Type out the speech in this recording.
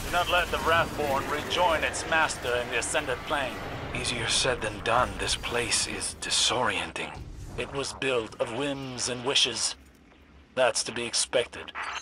Do not let the Wrathborn rejoin its master in the Ascendant Plane. Easier said than done. This place is disorienting. It was built of whims and wishes. That's to be expected.